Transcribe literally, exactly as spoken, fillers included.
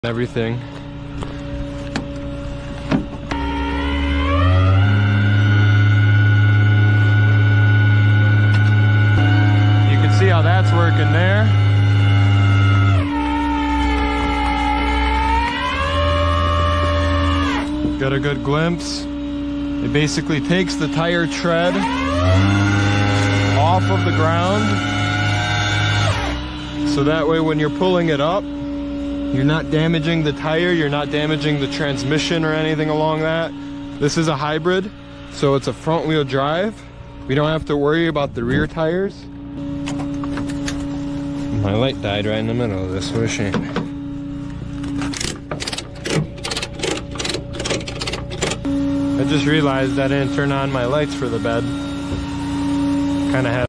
everything. You can see how that's working there. Got a good glimpse. It basically takes the tire tread off of the ground, so that way when you're pulling it up, you're not damaging the tire, you're not damaging the transmission or anything along that. This is a hybrid, so it's a front wheel drive. We don't have to worry about the rear tires. My light died right in the middle of this, what a shame. I just realized I didn't turn on my lights for the bed. Kind of had